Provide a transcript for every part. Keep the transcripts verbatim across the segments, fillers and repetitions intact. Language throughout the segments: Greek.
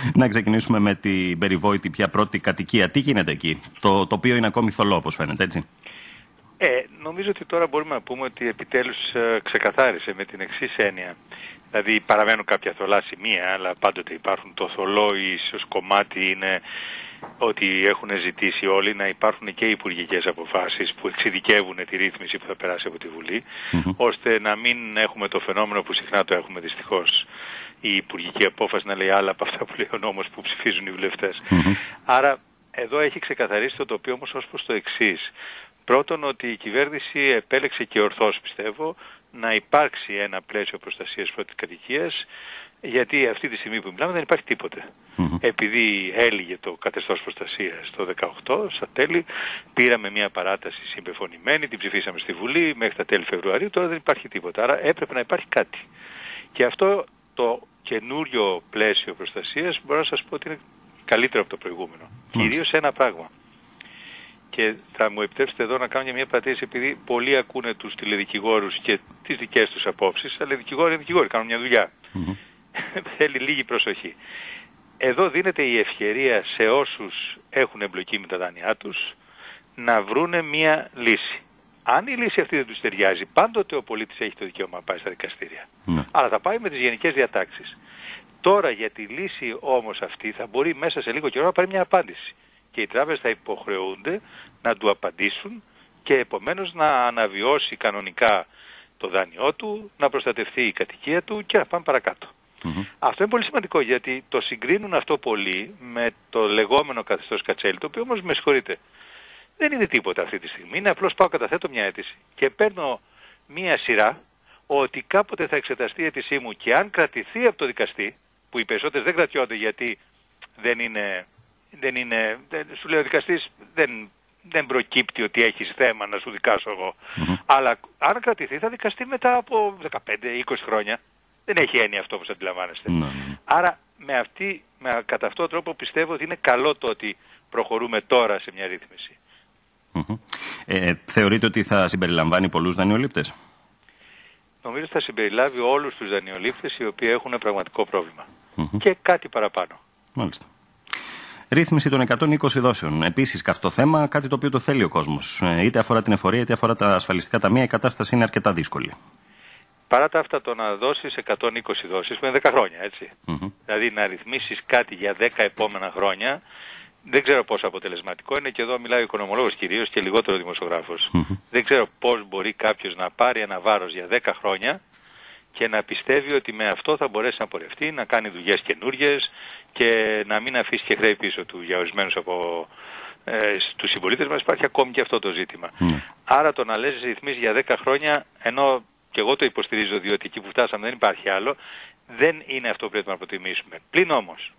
Να ξεκινήσουμε με την περιβόητη πια πρώτη κατοικία. Τι γίνεται εκεί? Το τοπίο είναι ακόμη θολό, όπως φαίνεται, έτσι. Ε, νομίζω ότι τώρα μπορούμε να πούμε ότι επιτέλους ε, ξεκαθάρισε με την εξής έννοια. Δηλαδή παραμένουν κάποια θολά σημεία, αλλά πάντοτε υπάρχουν. Το θολό ίσως κομμάτι είναι ότι έχουν ζητήσει όλοι να υπάρχουν και υπουργικές αποφάσεις που εξειδικεύουν τη ρύθμιση που θα περάσει από τη Βουλή, mm-hmm. ώστε να μην έχουμε το φαινόμενο που συχνά το έχουμε δυστυχώς, η υπουργική απόφαση να λέει άλλα από αυτά που λέει ο νόμος που ψηφίζουν οι βουλευτές. Mm-hmm. Άρα εδώ έχει ξεκαθαρίσει το τοπίο όμως ως προς το εξής. Πρώτον, ότι η κυβέρνηση επέλεξε και ορθώς, πιστεύω, να υπάρξει ένα πλαίσιο προστασίας πρώτης κατοικίας, γιατί αυτή τη στιγμή που μιλάμε δεν υπάρχει τίποτε. Mm-hmm. Επειδή έλυγε το καθεστώς προστασίας το δεκαοκτώ, στα τέλη, πήραμε μια παράταση συμπεφωνημένη, την ψηφίσαμε στη Βουλή μέχρι τα τέλη Φεβρουαρίου, τώρα δεν υπάρχει τίποτα. Άρα έπρεπε να υπάρχει κάτι. Και αυτό το καινούριο πλαίσιο προστασίας μπορώ να σας πω ότι είναι καλύτερο από το προηγούμενο. Mm-hmm. Κυρίως σε ένα πράγμα. Και θα μου επιτρέψετε εδώ να κάνω μια παρατήρηση, επειδή πολλοί ακούνε τους τηλεδικηγόρους και τις δικές τους απόψεις, αλλά οι δικηγόροι είναι δικηγόροι, κάνουν μια δουλειά. Mm-hmm. Θέλει λίγη προσοχή. Εδώ δίνεται η ευκαιρία σε όσους έχουν εμπλοκή με τα δάνειά τους να βρούνε μια λύση. Αν η λύση αυτή δεν τους ταιριάζει, πάντοτε ο πολίτης έχει το δικαίωμα να πάει στα δικαστήρια. Mm-hmm. Αλλά θα πάει με τις γενικές διατάξεις. Τώρα για τη λύση όμως αυτή θα μπορεί μέσα σε λίγο καιρό να πάρει μια απάντηση. Και οι τράπεζες θα υποχρεούνται να του απαντήσουν και επομένως να αναβιώσει κανονικά το δάνειό του, να προστατευτεί η κατοικία του και να πάμε παρακάτω. Mm-hmm. Αυτό είναι πολύ σημαντικό, γιατί το συγκρίνουν αυτό πολύ με το λεγόμενο καθεστώς Κατσέλη, το οποίο όμως, με συγχωρείτε, δεν είναι τίποτα αυτή τη στιγμή. Είναι απλώς πάω, καταθέτω μια αίτηση και παίρνω μια σειρά ότι κάποτε θα εξεταστεί η αίτησή μου και αν κρατηθεί από το δικαστή, που οι περισσότερες δεν κρατιόνται γιατί δεν είναι... Δεν είναι, δεν, σου λέει ο δικαστής, δεν, δεν προκύπτει ότι έχεις θέμα να σου δικάσω εγώ. Mm-hmm. Αλλά αν κρατηθεί θα δικαστεί μετά από δεκαπέντε είκοσι χρόνια. Δεν έχει έννοια αυτό όπως αντιλαμβάνεστε. Mm-hmm. Άρα με αυτή, με, κατά αυτόν τον τρόπο πιστεύω ότι είναι καλό το ότι προχωρούμε τώρα σε μια ρύθμιση. Mm-hmm. Ε, θεωρείτε ότι θα συμπεριλαμβάνει πολλούς δανειολήπτες? Νομίζω ότι θα συμπεριλάβει όλους τους δανειολήπτες οι οποίοι έχουν πραγματικό πρόβλημα. Mm-hmm. Και κάτι παραπάνω. Μάλιστα. Ρύθμιση των εκατόν είκοσι δόσεων. Επίσης, καυτό θέμα, κάτι το οποίο το θέλει ο κόσμος. Είτε αφορά την εφορία, είτε αφορά τα ασφαλιστικά ταμεία, η κατάσταση είναι αρκετά δύσκολη. Παρά τα αυτά, το να δώσεις εκατόν είκοσι δόσεις με δέκα χρόνια, έτσι. Mm-hmm. Δηλαδή να ρυθμίσεις κάτι για δέκα επόμενα χρόνια, δεν ξέρω πόσο αποτελεσματικό είναι, και εδώ μιλάει ο οικονομολόγος κυρίως και λιγότερο δημοσιογράφος. Mm-hmm. Δεν ξέρω πώς μπορεί κάποιος να πάρει ένα βάρος για δέκα χρόνια και να πιστεύει ότι με αυτό θα μπορέσει να πορευτεί, να κάνει δουλειές καινούργιες και να μην αφήσει και χρέη πίσω του. Για ορισμένους από ε, τους συμπολίτες μας υπάρχει ακόμη και αυτό το ζήτημα. Mm. Άρα το να λες ρυθμίσεις για δέκα χρόνια, ενώ και εγώ το υποστηρίζω διότι εκεί που φτάσαμε δεν υπάρχει άλλο, δεν είναι αυτό που πρέπει να προτιμήσουμε. Πλην όμως,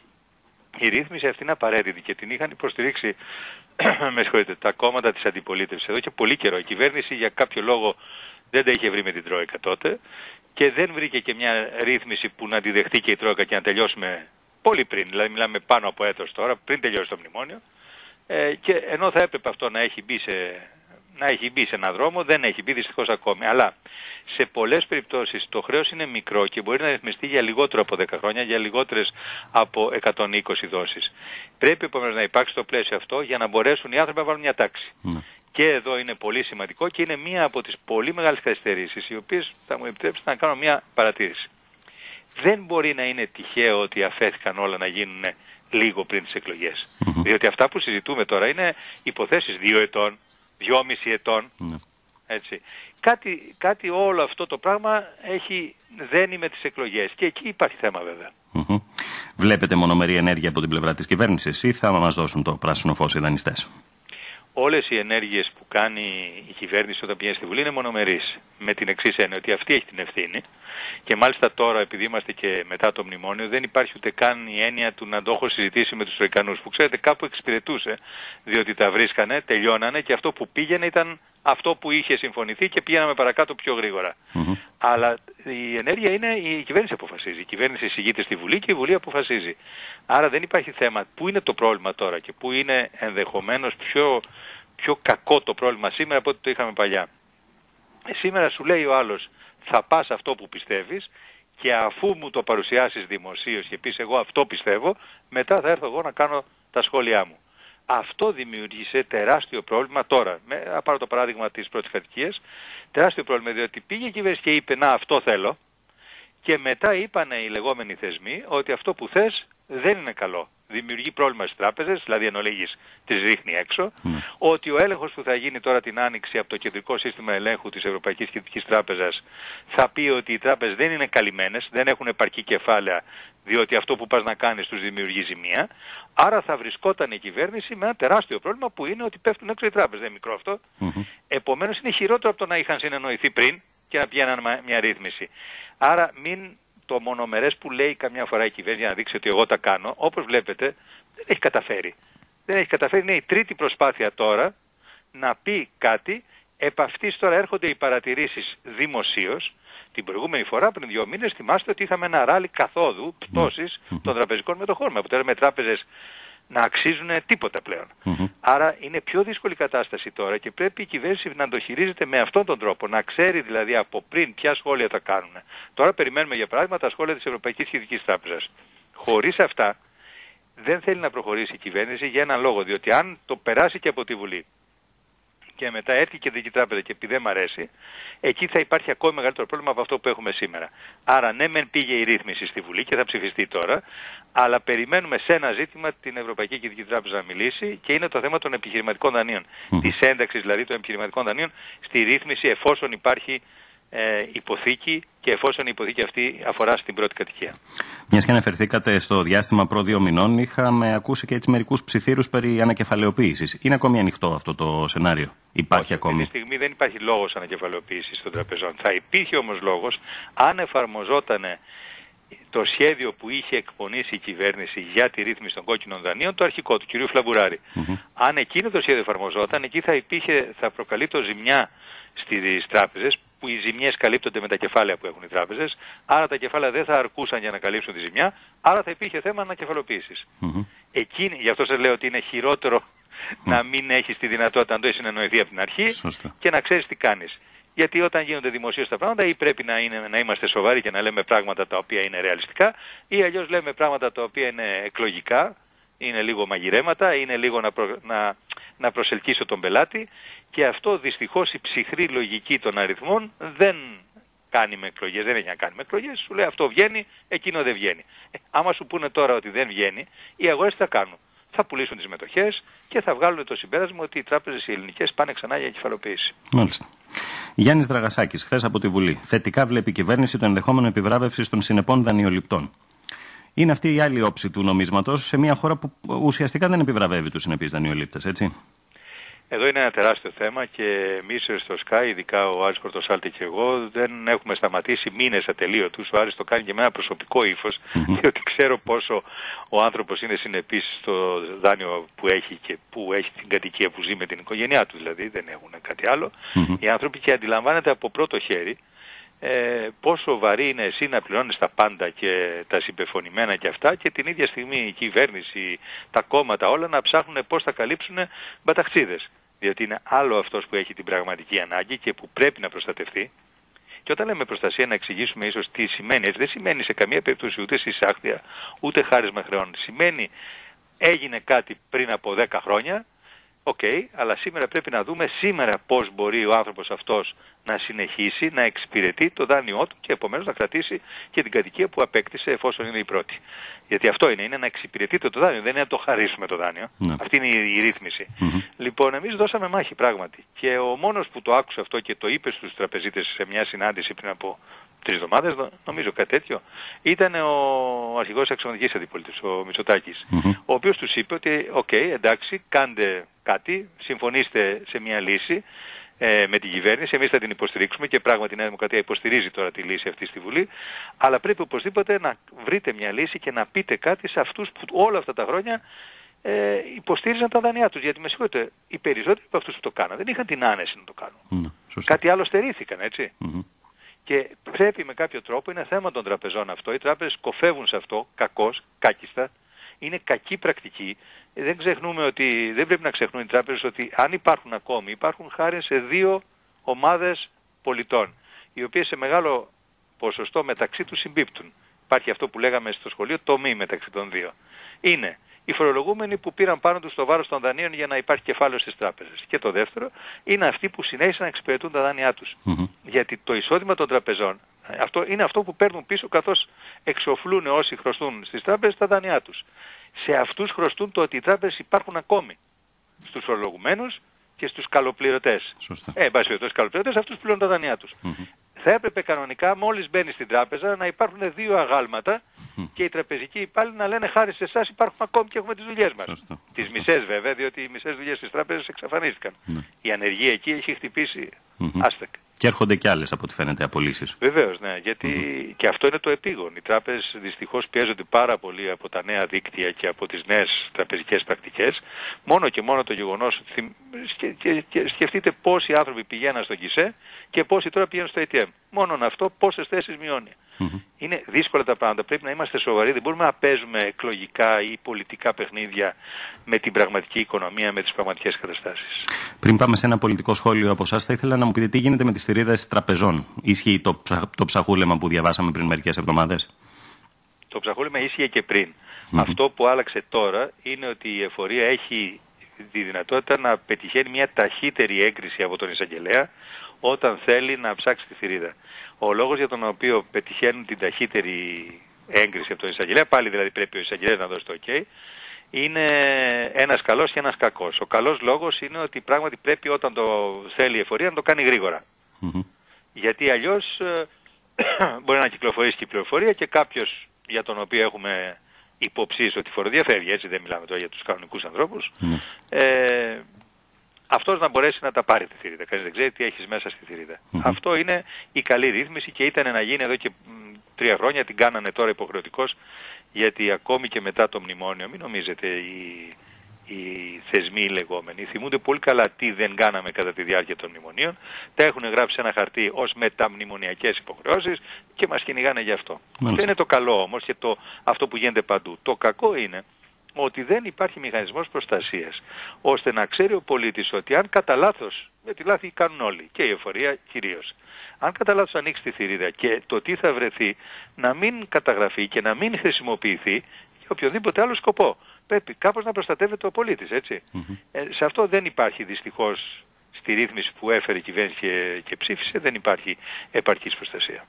η ρύθμιση αυτή είναι απαραίτητη και την είχαν υποστηρίξει με συγχωρείτε, τα κόμματα της αντιπολίτευσης εδώ και πολύ καιρό. Η κυβέρνηση για κάποιο λόγο δεν τα είχε βρει με την Τρόικα τότε και δεν βρήκε και μια ρύθμιση που να τη δεχτεί και η Τρόικα και να τελειώσουμε πολύ πριν. Δηλαδή μιλάμε πάνω από έτος τώρα, πριν τελειώσει το μνημόνιο. Ε, και ενώ θα έπρεπε αυτό να έχει μπει σε, να έχει μπει σε έναν δρόμο, δεν έχει μπει δυστυχώς ακόμη. Αλλά σε πολλές περιπτώσεις το χρέος είναι μικρό και μπορεί να ρυθμιστεί για λιγότερο από δέκα χρόνια, για λιγότερες από εκατόν είκοσι δόσεις. Πρέπει επομένως να υπάρξει το πλαίσιο αυτό για να μπορέσουν οι άνθρωποι να βάλουν μια τάξη. Mm. Και εδώ είναι πολύ σημαντικό και είναι μία από τις πολύ μεγάλες καθυστερήσεις, οι οποίες θα μου επιτρέψουν να κάνω μια παρατήρηση. Δεν μπορεί να είναι τυχαίο ότι αφέθηκαν όλα να γίνουν λίγο πριν τις εκλογές. Mm-hmm. Διότι αυτά που συζητούμε τώρα είναι υποθέσεις δύο ετών, δυόμιση ετών. Mm-hmm. Έτσι. Κάτι, κάτι όλο αυτό το πράγμα έχει δένει με τις εκλογές και εκεί υπάρχει θέμα βέβαια. Mm-hmm. Βλέπετε μονομερή ενέργεια από την πλευρά της κυβέρνησης ή θα μας δώσουν το πράσινο φως οι δανειστές? Όλες οι ενέργειες που κάνει η κυβέρνηση όταν πηγαίνει στη Βουλή είναι μονομερείς. Με την εξής έννοια ότι αυτή έχει την ευθύνη και μάλιστα τώρα επειδή είμαστε και μετά το μνημόνιο δεν υπάρχει ούτε καν η έννοια του να το έχω συζητήσει με τους Τροικανούς που ξέρετε κάπου εξυπηρετούσε διότι τα βρίσκανε, τελειώνανε και αυτό που πήγαινε ήταν αυτό που είχε συμφωνηθεί και πήγαμε παρακάτω πιο γρήγορα. Mm-hmm. Αλλά η ενέργεια είναι η κυβέρνηση αποφασίζει. Η κυβέρνηση εισηγείται στη Βουλή και η Βουλή αποφασίζει. Άρα δεν υπάρχει θέμα. Πού είναι το πρόβλημα τώρα και πού είναι ενδεχομένως πιο, πιο κακό το πρόβλημα σήμερα από ό,τι το είχαμε παλιά. Ε, σήμερα σου λέει ο άλλος θα πας αυτό που πιστεύεις και αφού μου το παρουσιάσεις δημοσίως και πεις εγώ αυτό πιστεύω, μετά θα έρθω εγώ να κάνω τα σχόλιά μου. Αυτό δημιούργησε τεράστιο πρόβλημα τώρα. Με, να πάρω το παράδειγμα της πρώτης κατοικίας. Τεράστιο πρόβλημα διότι πήγε η κυβέρνηση και είπε να αυτό θέλω και μετά είπανε οι λεγόμενοι θεσμοί ότι αυτό που θες δεν είναι καλό. Δημιουργεί πρόβλημα στις τράπεζες, δηλαδή εν ολίγης τις ρίχνει έξω, mm. ότι ο έλεγχος που θα γίνει τώρα την Άνοιξη από το Κεντρικό Σύστημα Ελέγχου της Ευρωπαϊκής Κεντρικής Τράπεζας θα πει ότι οι τράπεζες δεν είναι καλυμμένες, δεν έχουν επαρκή κεφάλαια, διότι αυτό που πας να κάνεις τους δημιουργεί ζημία. Άρα θα βρισκόταν η κυβέρνηση με ένα τεράστιο πρόβλημα που είναι ότι πέφτουν έξω οι τράπεζες. Δεν είναι μικρό αυτό. Mm-hmm. Επομένως είναι χειρότερο από το να είχαν συνεννοηθεί πριν και να πηγαίναν μια ρύθμιση. Άρα μην το μονομερές που λέει καμιά φορά η κυβέρνηση να δείξει ότι εγώ τα κάνω, όπως βλέπετε δεν έχει καταφέρει. Δεν έχει καταφέρει, είναι η τρίτη προσπάθεια τώρα να πει κάτι. Επ' αυτής τώρα έρχονται οι παρατηρήσεις δημοσίως. Την προηγούμενη φορά, πριν δύο μήνες, θυμάστε ότι είχαμε ένα ράλι καθόδου πτώσης των τραπεζικών μετοχών. Με αποτέλεσμα τράπεζες να αξίζουν τίποτα πλέον. Mm-hmm. Άρα είναι πιο δύσκολη κατάσταση τώρα και πρέπει η κυβέρνηση να το χειρίζεται με αυτόν τον τρόπο. Να ξέρει δηλαδή από πριν ποια σχόλια θα κάνουν. Τώρα περιμένουμε για παράδειγμα τα σχόλια της Ευρωπαϊκής Κεντρικής Τράπεζας. Χωρίς αυτά δεν θέλει να προχωρήσει η κυβέρνηση για έναν λόγο. Διότι αν το περάσει και από τη Βουλή και μετά έρθει η Κεντρική Τράπεζα και επειδή δεν μ' αρέσει, εκεί θα υπάρχει ακόμη μεγαλύτερο πρόβλημα από αυτό που έχουμε σήμερα. Άρα ναι μεν πήγε η ρύθμιση στη Βουλή και θα ψηφιστεί τώρα, αλλά περιμένουμε σε ένα ζήτημα την Ευρωπαϊκή Κεντρική Τράπεζα να μιλήσει και είναι το θέμα των επιχειρηματικών δανείων. Mm. Της ένταξης δηλαδή των επιχειρηματικών δανείων στη ρύθμιση εφόσον υπάρχει ε, υποθήκη και εφόσον η υποθήκη αυτή αφορά στην πρώτη κατοικία. Μιας και αναφερθήκατε στο διάστημα προ δύο μηνών, είχαμε ακούσει και έτσι μερικούς ψιθύρους περί ανακεφαλαιοποίησης. Είναι ακόμη ανοιχτό αυτό το σενάριο? Υπάρχει Όχι, ακόμη? αυτή τη στιγμή δεν υπάρχει λόγος ανακεφαλαιοποίησης των τραπεζών. Θα υπήρχε όμως λόγος αν εφαρμοζόταν το σχέδιο που είχε εκπονήσει η κυβέρνηση για τη ρύθμιση των κόκκινων δανείων, το αρχικό του κ. Φλαμπουράρη. Mm-hmm. Αν εκείνο το σχέδιο εφαρμοζόταν, εκεί θα, υπήρχε, θα προκαλείται ζημιά στις τράπεζες, που οι ζημιές καλύπτονται με τα κεφάλαια που έχουν οι τράπεζες, άρα τα κεφάλαια δεν θα αρκούσαν για να καλύψουν τη ζημιά, άρα θα υπήρχε θέμα ανακεφαλοποίησης. Mm-hmm. Εκείνη, γι' αυτό σας λέω ότι είναι χειρότερο mm. να μην έχεις τη δυνατότητα να το έχεις συνεννοηθεί από την αρχή Σωστά. Και να ξέρεις τι κάνεις. Γιατί όταν γίνονται δημοσίως τα πράγματα ή πρέπει να, είναι, να είμαστε σοβαροί και να λέμε πράγματα τα οποία είναι ρεαλιστικά ή αλλιώς λέμε πράγματα τα οποία είναι εκλογικά, είναι λίγο μαγειρέματα, είναι λίγο να, προ, να, να προσελκύσω τον πελάτη και αυτό δυστυχώς η ψυχρή λογική των αριθμών δεν κάνει με εκλογές, δεν έχει να κάνει με εκλογές, σου λέει αυτό βγαίνει, εκείνο δεν βγαίνει. Ε, άμα σου πούνε τώρα ότι δεν βγαίνει, οι αγορές θα κάνουν. Θα πουλήσουν τις μετοχές και θα βγάλουν το συμπέρασμα ότι οι τράπεζες οι ελληνικές πάνε ξανά για κεφαλοποίηση. Μάλιστα. Γιάννης Δραγασάκης, χθες από τη Βουλή. Θετικά βλέπει η κυβέρνηση το ενδεχόμενο επιβράβευσης των συνεπών δανειοληπτών. Είναι αυτή η άλλη όψη του νομίσματος σε μια χώρα που ουσιαστικά δεν επιβραβεύει τους συνεπείς δανειολήπτες, έτσι? Εδώ είναι ένα τεράστιο θέμα και εμείς στο Sky, ειδικά ο Άρης Πορτοσάλτη και εγώ, δεν έχουμε σταματήσει μήνες ατελείωτους. Ο Άρης το κάνει και με ένα προσωπικό ύφος, mm-hmm. διότι ξέρω πόσο ο άνθρωπος είναι συνεπής στο δάνειο που έχει και που έχει την κατοικία που ζει με την οικογένειά του, δηλαδή δεν έχουν κάτι άλλο. Mm-hmm. Οι άνθρωποι και αντιλαμβάνεται από πρώτο χέρι ε, πόσο βαρύ είναι εσύ να πληρώνεις τα πάντα και τα συμπεφωνημένα και αυτά και την ίδια στιγμή η κυβέρνηση, τα κόμματα όλα να ψάχνουν πώς θα καλύψουν μπαταχτσίδες. Διότι είναι άλλο αυτός που έχει την πραγματική ανάγκη και που πρέπει να προστατευτεί. Και όταν λέμε προστασία να εξηγήσουμε ίσως τι σημαίνει. Έτσι δεν σημαίνει σε καμία περίπτωση ούτε συσάχθεια, ούτε χάρισμα χρεών. Σημαίνει έγινε κάτι πριν από δέκα χρόνια, οκ, okay, αλλά σήμερα πρέπει να δούμε σήμερα πώς μπορεί ο άνθρωπος αυτός να συνεχίσει να εξυπηρετεί το δάνειό του και επομένως να κρατήσει και την κατοικία που απέκτησε εφόσον είναι η πρώτη. Γιατί αυτό είναι, είναι να εξυπηρετείτε το δάνειο, δεν είναι να το χαρίσουμε το δάνειο. Ναι. Αυτή είναι η, η ρύθμιση. Mm-hmm. Λοιπόν, εμείς δώσαμε μάχη πράγματι. Και ο μόνος που το άκουσε αυτό και το είπε στους τραπεζίτες σε μια συνάντηση πριν από τρεις εβδομάδες, νομίζω κάτι τέτοιο, ήταν ο αρχηγός της αξιωματικής αντιπολίτευσης, ο Μητσοτάκης, mm-hmm. ο οποίος τους είπε ότι, οκ, okay, εντάξει, κάντε κάτι, συμφωνήστε σε μια λύση ε, με την κυβέρνηση, εμείς θα την υποστηρίξουμε και πράγματι η Νέα Δημοκρατία υποστηρίζει τώρα τη λύση αυτή στη Βουλή, αλλά πρέπει οπωσδήποτε να βρείτε μια λύση και να πείτε κάτι σε αυτούς που όλα αυτά τα χρόνια ε, υποστήριζαν τα δάνειά τους. Γιατί με συγχωρείτε, οι περισσότεροι από αυτούς που το κάναν δεν είχαν την άνεση να το κάνουν. Mm, κάτι άλλο στερήθηκαν, έτσι. Mm-hmm. Και πρέπει με κάποιο τρόπο, είναι θέμα των τραπεζών αυτό, οι τράπεζες κοφεύουν σε αυτό, κακώς, κάκιστα, είναι κακή πρακτική. Δεν ξεχνούμε ότι, δεν πρέπει να ξεχνούν οι τράπεζες ότι αν υπάρχουν ακόμη, υπάρχουν χάρη σε δύο ομάδες πολιτών, οι οποίες σε μεγάλο ποσοστό μεταξύ τους συμπίπτουν. Υπάρχει αυτό που λέγαμε στο σχολείο το μη μεταξύ των δύο. Είναι οι φορολογούμενοι που πήραν πάνω τους το βάρος των δανείων για να υπάρχει κεφάλαιο στις τράπεζες. Και το δεύτερο είναι αυτοί που συνέχισαν να εξυπηρετούν τα δάνειά τους. Mm-hmm. Γιατί το εισόδημα των τραπεζών αυτό είναι αυτό που παίρνουν πίσω καθώς εξοφλούν όσοι χρωστούν στις τράπεζες τα δάνειά τους. Σε αυτούς χρωστούν το ότι οι τράπεζες υπάρχουν ακόμη. Στους φορολογουμένους και στους καλοπληρωτές. Σωστά. Ε, εν πάση περιπτώσει, καλοπληρωτές αυτούς πληρώνουν τα δάνειά τους. Mm-hmm. Θα έπρεπε κανονικά μόλις μπαίνει στην τράπεζα να υπάρχουν δύο αγάλματα mm. και οι τραπεζικοί υπάλληλοι να λένε χάρη σε εσάς υπάρχουμε ακόμη και έχουμε τις δουλειές μας. Σωστά. Τις Σωστά. μισές βέβαια, διότι οι μισές δουλειές στις τράπεζες εξαφανίστηκαν. Mm. Η ανεργία εκεί έχει χτυπήσει mm-hmm. άστεκ. Και έρχονται και άλλες από ό,τι φαίνεται απολύσεις. Βεβαίως, ναι, γιατί mm-hmm. και αυτό είναι το επίγον. Οι τράπεζες δυστυχώς πιέζονται πάρα πολύ από τα νέα δίκτυα και από τις νέες τραπεζικές πρακτικές. Μόνο και μόνο το γεγονός ότι σκεφτείτε πόσοι άνθρωποι πηγαίναν στο γκισέ και πόσοι τώρα πηγαίνουν στο έι τι εμ. Μόνον αυτό πόσες θέσεις μειώνει. Mm-hmm. Είναι δύσκολα τα πράγματα. Πρέπει να είμαστε σοβαροί. Δεν μπορούμε να παίζουμε εκλογικά ή πολιτικά παιχνίδια με την πραγματική οικονομία, με τις πραγματικές καταστάσεις. Πριν πάμε σε ένα πολιτικό σχόλιο από εσάς, θα ήθελα να μου πείτε τι γίνεται με τις θηρίδες τραπεζών. Ισχύει το, ψα... το ψαχούλεμα που διαβάσαμε πριν μερικές εβδομάδες? Το ψαχούλεμα ίσχυε και πριν. Mm-hmm. Αυτό που άλλαξε τώρα είναι ότι η εφορία έχει τη δυνατότητα να πετυχαίνει μια ταχύτερη έγκριση από τον εισαγγελέα όταν θέλει να ψάξει τη θηρίδα. Ο λόγος για τον οποίο πετυχαίνουν την ταχύτερη έγκριση από τον εισαγγελέα, πάλι δηλαδή πρέπει ο εισαγγελέας να δώσει το OK, είναι ένας καλός και ένας κακός. Ο καλός λόγος είναι ότι πράγματι πρέπει όταν το θέλει η εφορία να το κάνει γρήγορα. Mm-hmm. Γιατί αλλιώς μπορεί να κυκλοφορήσει και η πληροφορία και κάποιος για τον οποίο έχουμε υποψίες ότι φοροδιαφεύγει, έτσι δεν μιλάμε τώρα για τους κανονικούς ανθρώπους, mm. ε, αυτός να μπορέσει να τα πάρει τη θηρίδα. Κανείς δεν ξέρει τι έχεις μέσα στη θηρίδα. Mm-hmm. Αυτό είναι η καλή ρύθμιση και ήταν να γίνει εδώ και μ, τρία χρόνια, την κάνανε τώρα υποχρεωτικώς, γιατί ακόμη και μετά το μνημόνιο, μην νομίζετε οι, οι θεσμοί οι λεγόμενοι θυμούνται πολύ καλά τι δεν κάναμε κατά τη διάρκεια των μνημονίων, τα έχουν γράψει σε ένα χαρτί ως μεταμνημονιακές υποχρεώσεις και μας κυνηγάνε γι' αυτό. Μάλιστα. Αυτό είναι το καλό όμως και το, αυτό που γίνεται παντού. Το κακό είναι ότι δεν υπάρχει μηχανισμός προστασίας, ώστε να ξέρει ο πολίτης ότι αν κατά λάθος, με τη λάθη κάνουν όλοι, και η εφορία κυρίως, αν κατά λάθος ανοίξει τη θηρίδα και το τι θα βρεθεί να μην καταγραφεί και να μην χρησιμοποιηθεί για οποιοδήποτε άλλο σκοπό. Πρέπει κάπως να προστατεύεται ο πολίτης, έτσι. Mm-hmm. Ε, σε αυτό δεν υπάρχει δυστυχώς στη ρύθμιση που έφερε η κυβέρνηση και, και ψήφισε, δεν υπάρχει επαρκής προστασία.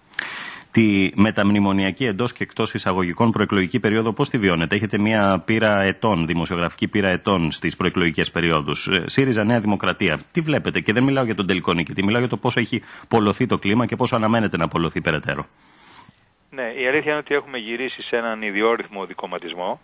Τη μεταμνημονιακή εντός και εκτός εισαγωγικών προεκλογική περίοδο πώς τη βιώνετε? Έχετε μια πείρα ετών, δημοσιογραφική πείρα ετών στις προεκλογικές περιόδους. ΣΥΡΙΖΑ, Νέα Δημοκρατία. Τι βλέπετε? Και δεν μιλάω για τον τελικό νικητή, μιλάω για το πόσο έχει πολλωθεί το κλίμα και πόσο αναμένεται να πολλωθεί περαιτέρω. Ναι, η αλήθεια είναι ότι έχουμε γυρίσει σε έναν ιδιόρυθμο δικομματισμό.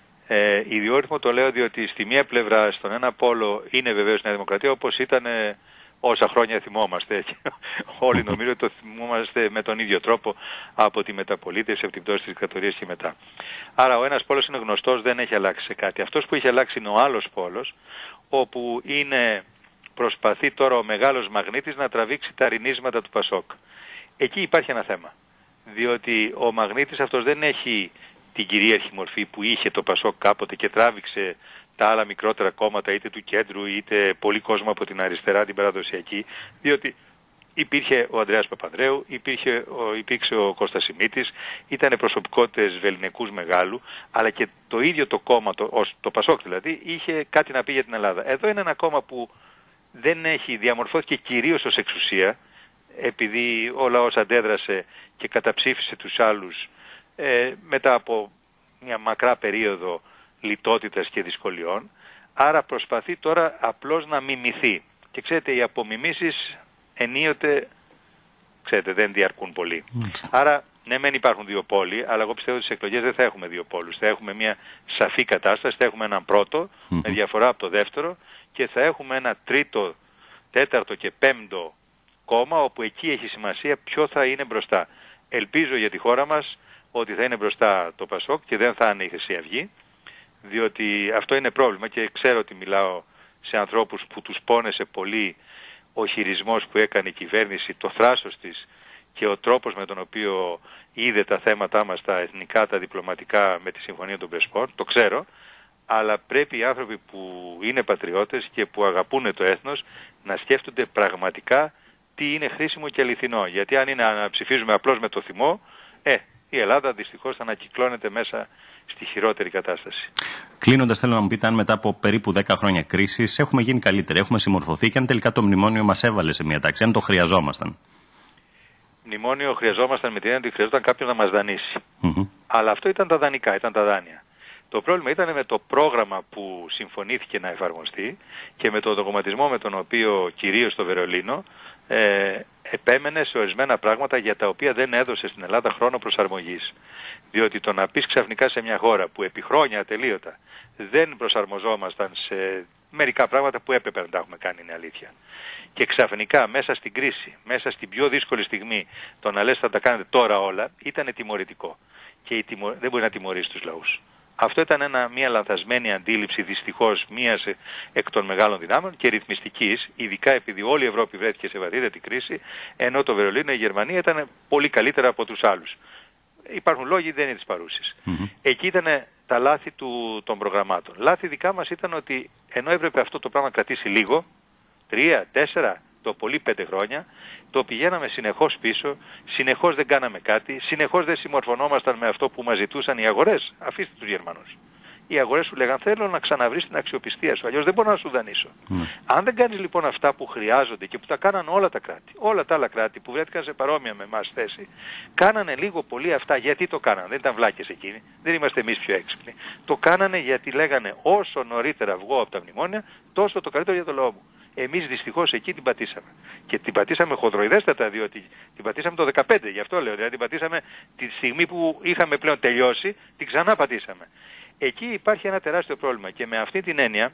Ε, ιδιόρυθμο το λέω διότι στη μία πλευρά, στον ένα πόλο, είναι βεβαίως Νέα Δημοκρατία, όπως ήταν ε, όσα χρόνια θυμόμαστε. Όλοι νομίζω ότι το θυμόμαστε με τον ίδιο τρόπο από τη μεταπολίτευση, από την πτώση της δικτατορίας και μετά. Άρα ο ένας πόλος είναι γνωστός, δεν έχει αλλάξει σε κάτι. Αυτός που έχει αλλάξει είναι ο άλλος πόλος, όπου είναι, προσπαθεί τώρα ο μεγάλος μαγνήτης να τραβήξει τα ρινίσματα του Πασόκ. Εκεί υπάρχει ένα θέμα. Διότι ο μαγνήτης αυτός δεν έχει την κυρίαρχη μορφή που είχε το Πασόκ κάποτε και τράβηξε τα άλλα μικρότερα κόμματα είτε του κέντρου είτε πολύ κόσμο από την αριστερά την παραδοσιακή, διότι υπήρχε ο Ανδρέας Παπανδρέου, υπήρχε ο, υπήρξε ο Κώστας Σιμίτης, ήταν προσωπικότητες βεληνικούς μεγάλου, αλλά και το ίδιο το κόμμα, το, το Πασόκ δηλαδή, είχε κάτι να πει για την Ελλάδα. Εδώ είναι ένα κόμμα που δεν έχει διαμορφώθηκε κυρίως ως εξουσία, επειδή ο λαός αντέδρασε και καταψήφισε τους άλλους ε, μετά από μια μακρά περίοδο λιτότητας και δυσκολιών, άρα προσπαθεί τώρα απλώς να μιμηθεί. Και ξέρετε, οι απομιμήσεις ενίοτε, ξέρετε, δεν διαρκούν πολύ. Mm. Άρα, ναι μεν υπάρχουν δύο πόλοι, αλλά εγώ πιστεύω ότι στις εκλογές δεν θα έχουμε δύο πόλους. Θα έχουμε μια σαφή κατάσταση, θα έχουμε έναν πρώτο, mm-hmm. με διαφορά από το δεύτερο, και θα έχουμε ένα τρίτο, τέταρτο και πέμπτο κόμμα, όπου εκεί έχει σημασία ποιο θα είναι μπροστά. Ελπίζω για τη χώρα μας ότι θα είναι μπροστά το Πασόκ και δεν θα είναι η Χρυσή Αυγή, διότι αυτό είναι πρόβλημα και ξέρω ότι μιλάω σε ανθρώπους που τους πόνεσε πολύ ο χειρισμός που έκανε η κυβέρνηση, το θράσος της και ο τρόπος με τον οποίο είδε τα θέματά μας, τα εθνικά, τα διπλωματικά με τη Συμφωνία των Πρεσπών, το ξέρω, αλλά πρέπει οι άνθρωποι που είναι πατριώτες και που αγαπούν το έθνος να σκέφτονται πραγματικά τι είναι χρήσιμο και αληθινό. Γιατί αν είναι να ψηφίζουμε απλώς με το θυμό, ε, η Ελλάδα δυστυχώς θα ανακυκλώνεται μέσα στη χειρότερη κατάσταση. Κλείνοντας, θέλω να μου πείτε αν μετά από περίπου δέκα χρόνια κρίσης έχουμε γίνει καλύτεροι, έχουμε συμμορφωθεί και αν τελικά το μνημόνιο μας έβαλε σε μια τάξη, αν το χρειαζόμασταν. Μνημόνιο χρειαζόμασταν με την έννοια ότι χρειαζόταν κάποιον να μας δανείσει. Mm-hmm. Αλλά αυτό ήταν τα δανεικά, ήταν τα δάνεια. Το πρόβλημα ήταν με το πρόγραμμα που συμφωνήθηκε να εφαρμοστεί και με τον δογματισμό με τον οποίο κυρίως στο Βερολίνο ε, επέμενε σε ορισμένα πράγματα για τα οποία δεν έδωσε στην Ελλάδα χρόνο προσαρμογής. Διότι το να πεις ξαφνικά σε μια χώρα που επί χρόνια ατελείωτα δεν προσαρμοζόμασταν σε μερικά πράγματα που έπρεπε να τα έχουμε κάνει, είναι αλήθεια. Και ξαφνικά μέσα στην κρίση, μέσα στην πιο δύσκολη στιγμή, το να λες θα τα κάνετε τώρα όλα, ήταν τιμωρητικό. Και η τιμω... δεν μπορεί να τιμωρήσει τους λαούς. Αυτό ήταν ένα, μια λανθασμένη αντίληψη δυστυχώς μίας εκ των μεγάλων δυνάμεων και ρυθμιστικής, ειδικά επειδή όλη η Ευρώπη βρέθηκε σε βαθύτερη κρίση, ενώ το Βερολίνο, η Γερμανία ήταν πολύ καλύτερα από τους άλλους. Υπάρχουν λόγοι, δεν είναι της παρούσης. Mm-hmm. Εκεί ήταν τα λάθη του, των προγραμμάτων. Λάθη δικά μας ήταν ότι ενώ έπρεπε αυτό το πράγμα να κρατήσει λίγο, τρία, τέσσερα, το πολύ πέντε χρόνια, το πηγαίναμε συνεχώς πίσω, συνεχώς δεν κάναμε κάτι, συνεχώς δεν συμμορφωνόμασταν με αυτό που μας ζητούσαν οι αγορές. Αφήστε τους Γερμανούς. Οι αγορές σου λέγαν θέλω να ξαναβρεις την αξιοπιστία σου, αλλιώς δεν μπορώ να σου δανείσω. Mm. Αν δεν κάνεις λοιπόν αυτά που χρειάζονται και που τα κάνανε όλα τα κράτη, όλα τα άλλα κράτη που βρέθηκαν σε παρόμοια με εμάς θέση, κάνανε λίγο πολύ αυτά. Γιατί το κάνανε, δεν ήταν βλάκες εκείνοι, δεν είμαστε εμείς πιο έξυπνοι. Το κάνανε γιατί λέγανε όσο νωρίτερα βγω από τα μνημόνια, τόσο το καλύτερο για το λαό μου. Εμείς δυστυχώς εκεί την πατήσαμε. Και την πατήσαμε χοντροειδέστατα, διότι την πατήσαμε το δεκαπέντε, γι' αυτό λέω. Δηλαδή την πατήσαμε τη στιγμή που είχαμε πλέον τελειώσει, την ξανά πατήσαμε. Εκεί υπάρχει ένα τεράστιο πρόβλημα και με αυτή την έννοια,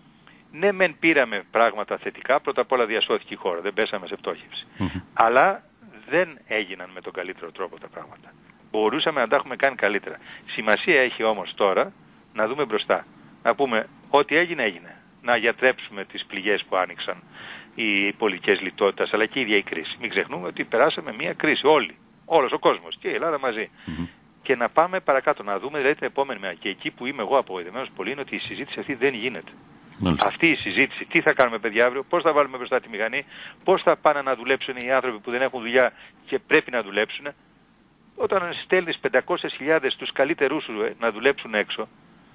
ναι μεν πήραμε πράγματα θετικά, πρώτα απ' όλα διασώθηκε η χώρα, δεν πέσαμε σε πτώχευση. Mm-hmm. Αλλά δεν έγιναν με τον καλύτερο τρόπο τα πράγματα. Μπορούσαμε να τα έχουμε κάνει καλύτερα. Σημασία έχει όμως τώρα να δούμε μπροστά. Να πούμε ό,τι έγινε έγινε. Να γιατρέψουμε τις πληγές που άνοιξαν οι πολιτικές λιτότητας αλλά και η ίδια η κρίση. Μην ξεχνούμε ότι περάσαμε μια κρίση όλοι, όλος ο κόσμος και η Ελλάδα μαζί. Mm-hmm. Και να πάμε παρακάτω, να δούμε δηλαδή την επόμενη μέρα. Και εκεί που είμαι εγώ απογοητευμένος πολύ είναι ότι η συζήτηση αυτή δεν γίνεται. Μάλιστα. Αυτή η συζήτηση, τι θα κάνουμε παιδιά αύριο, πώς θα βάλουμε μπροστά τη μηχανή, πώς θα πάνε να δουλέψουν οι άνθρωποι που δεν έχουν δουλειά και πρέπει να δουλέψουν. Όταν στέλνεις πεντακόσιες χιλιάδες τους καλύτερούς σου να δουλέψουν έξω,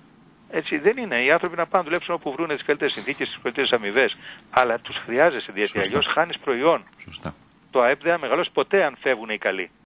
έτσι δεν είναι. Οι άνθρωποι να πάνε να δουλέψουν όπου βρουν τις καλύτερες συνθήκες, τις καλύτερες αμοιβές. Αλλά τους χρειάζεσαι, γιατί αλλιώς χάνεις προϊόν. Σωστά. Το ΑΕΠ δεν θα μεγαλώσει ποτέ αν φεύγουν οι καλοί.